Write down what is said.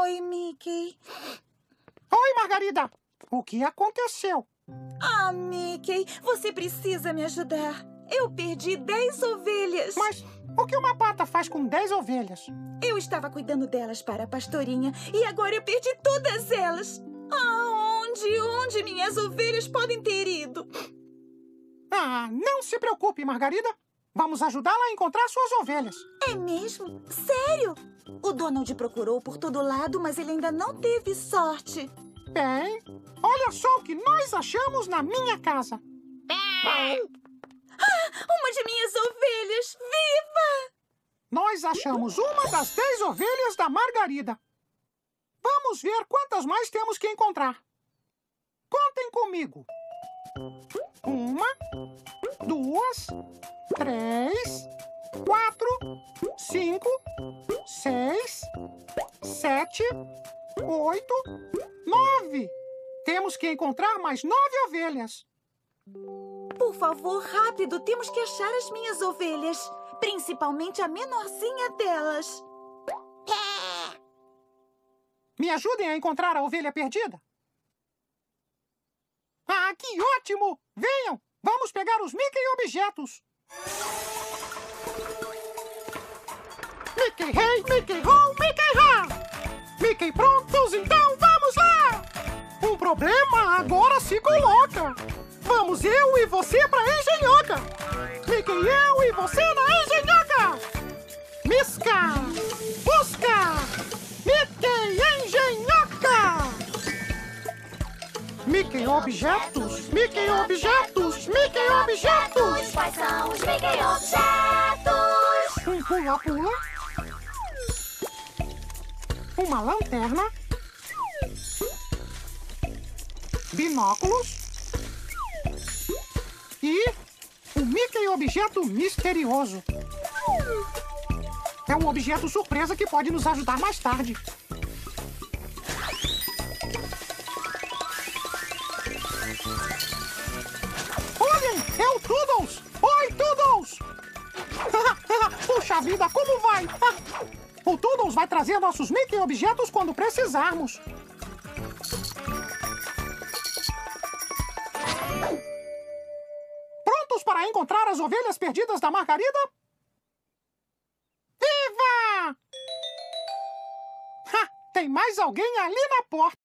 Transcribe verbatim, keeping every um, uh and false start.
Oi, Mickey. Oi, Margarida. O que aconteceu? Ah, Mickey, você precisa me ajudar. Eu perdi dez ovelhas. Mas o que uma pata faz com dez ovelhas? Eu estava cuidando delas para a pastorinha e agora eu perdi todas elas. Aonde, onde minhas ovelhas podem ter ido? Ah, não se preocupe, Margarida. Vamos ajudá-la a encontrar suas ovelhas. É mesmo? Sério? O Donald procurou por todo lado, mas ele ainda não teve sorte. Bem, olha só o que nós achamos na minha casa. Ah, uma de minhas ovelhas! Viva! Nós achamos uma das dez ovelhas da Margarida. Vamos ver quantas mais temos que encontrar. Contem comigo. Uma, duas, três, quatro, cinco, seis, sete, oito, nove. Temos que encontrar mais nove ovelhas. Por favor, rápido, temos que achar as minhas ovelhas. Principalmente a menorzinha delas. Me ajudem a encontrar a ovelha perdida. Ah, que ótimo! Venham, vamos pegar os Mickey objetos. Mickey hey, Mickey ho, Mickey ha! Mickey prontos, então vamos lá! Um problema agora se coloca. Vamos eu e você pra engenhoca. Mickey, eu e você na engenhoca. Misca, busca, Mickey engenhoca. Mickey objetos, Mickey objetos, Mickey objetos. Quais são os Mickey objetos? Um pula-pula. Uma lanterna. Binóculos. E um Mickey objeto misterioso. É um objeto surpresa que pode nos ajudar mais tarde. Olhem, é o Toodles! Oi, Toodles! Puxa vida, como vai? O Toodles vai trazer nossos Mickey objetos quando precisarmos. Prontos para encontrar as ovelhas perdidas da Margarida? Viva! Ha, tem mais alguém ali na porta.